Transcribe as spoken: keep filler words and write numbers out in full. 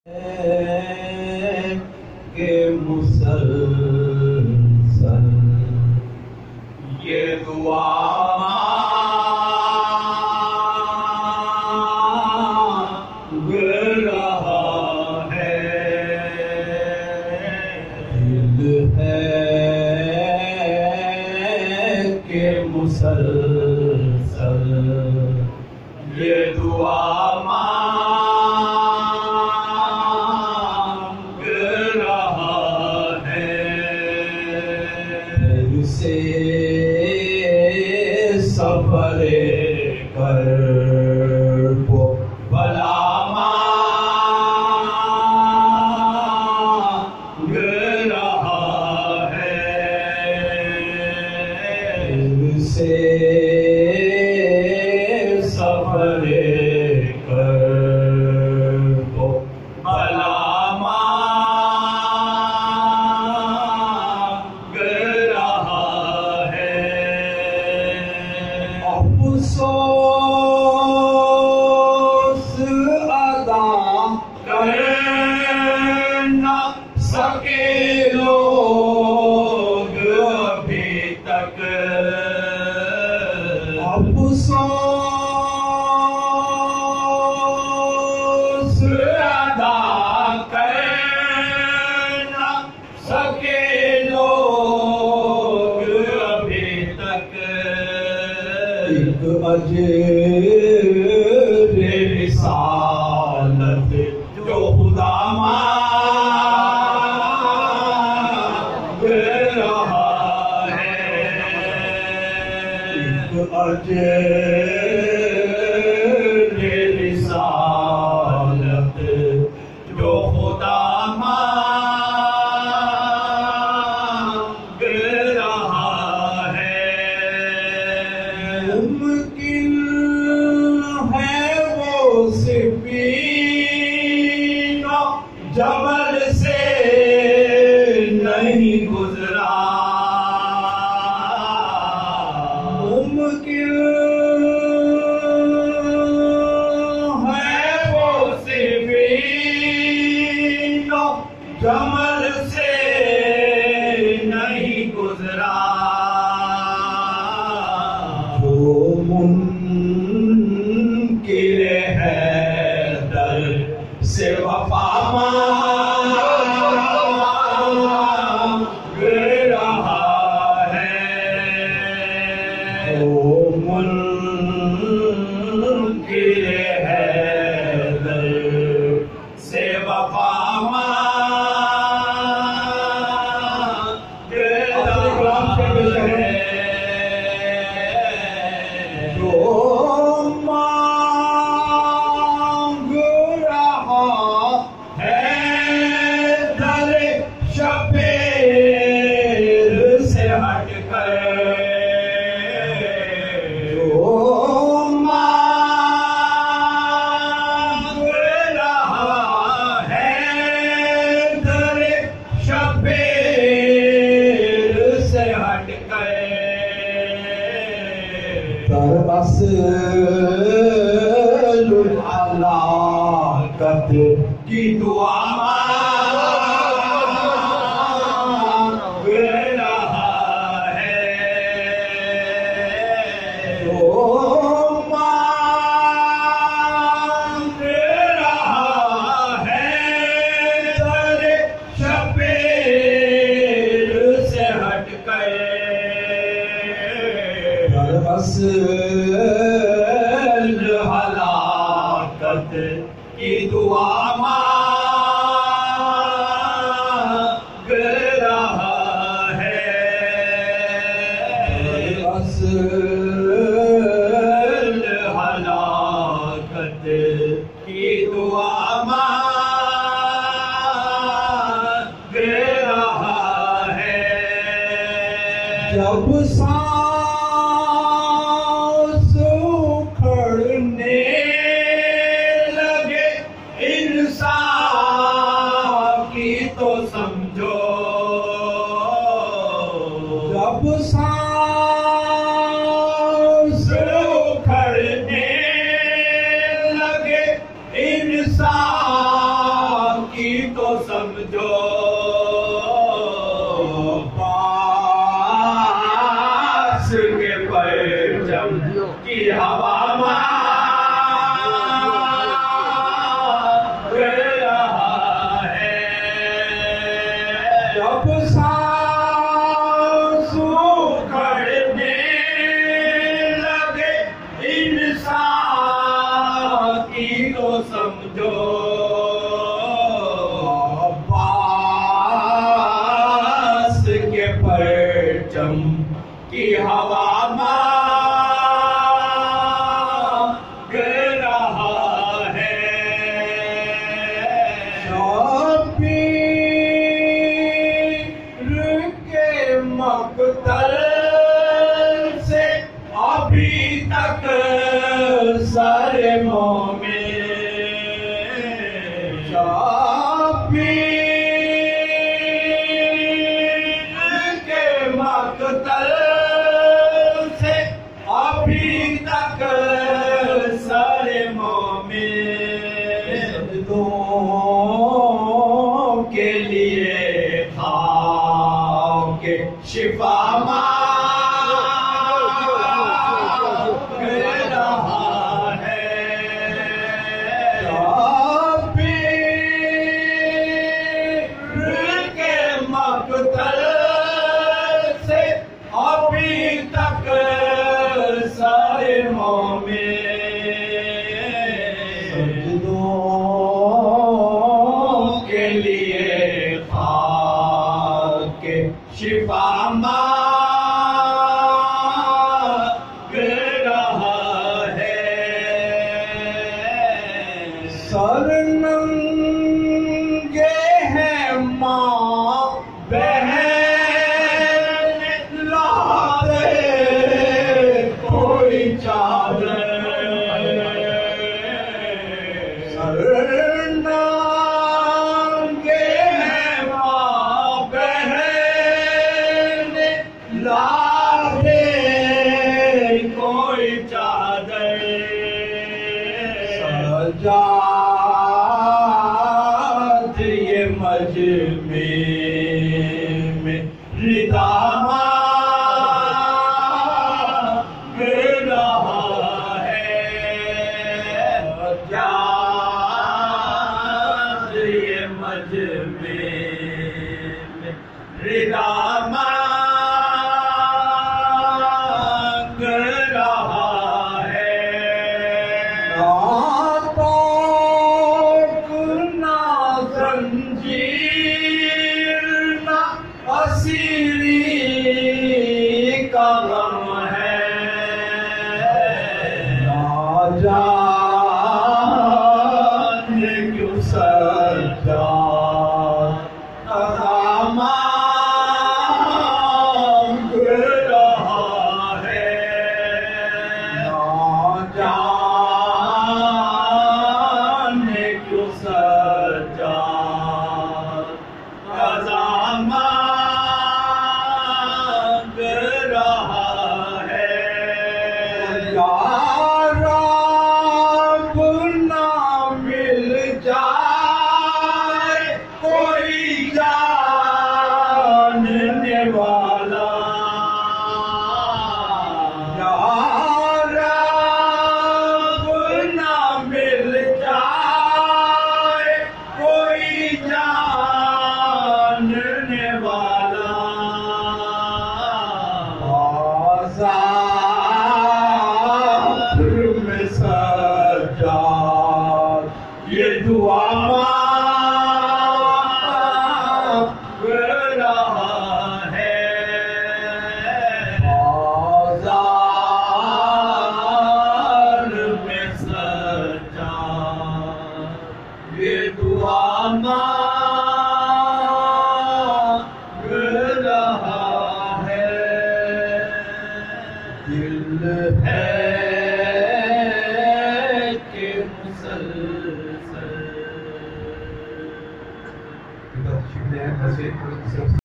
के मुसलसल ये दुआ मांग रहा है, दिल है के मुसलसल ये दुआ से सफरे कर वो भला मांग रहा है, से सफरे कर वो भला अफसोस अदा कर न सके लोग अभी तक, अफसोस अदा कर न सके लोग अभी तक, एक अजर रिसालत जो खुदा मांग रहा है, एक अजर रिसालत जो खुदा मांग रहा है। मुमकिन है वो सिफीन जबल से नहीं गुजरा, मुमकिन है वो सिफीन जबल से नहीं गुजरा, मुनकिर है दर से वफा मांग रहा है, ओ मुनकिर है दर से वफा मांग रहा है, जो मांग रहा है दर शबीर से हटकर, जो मांग रहा है दर शबीर से हटकर, तरअसल हलाकत की दुआ मांग रहा है, जो मांग रहा है दर शबीर से हटकर, तरअसल हलाकत की दुआ मांग रहा है, तरअसल हलाकत की दुआ मांग रहा है। जब सांस उखड़ने लगे इंसान की तो समझो, जब सांस उखड़ने लगे इंसान की तो समझो पास के परचम की हवा मार रहा है। जब सांस उखड़ने लगे इंसान की तो समझो पास के परचम की हवा मांग रहा है। शबीर के मकतल से अभी तक सारे मोमिन, शबीर के मकतल से अभी तक सारे मोमिन सजदों के लिए खाके शिफा मांग रहा है। शबीर के मकतल से अभी तक सारे मोमिन सजदों के लिए खाके शिफा मांग रहा है। सरनंगे हैं माँ बहन लाते कोई चादर, सरनंगे हैं माँ बहन लाते कोई चादर। सजाद ये मजमे में रिदा मांग रहा है। सजाद ये मजमे में रिदा मांग रहा है। ना जंजीर ना असीरी का गम है। ना जाने क्यों सज्जाद कज़ा मांग रहा है। ना जाने क्यों सज्जाद कज़ा मांग रहा है। या रब ना मिल जाए कोई जानने वाला, या रब ना मिल जाए कोई जानने वाला। बाज़ार में सज्जाद ये दुआ मांग रहा है। बाज़ार में सज्जाद ये दुआ मांग रहा है। दिल है कि मुसलसल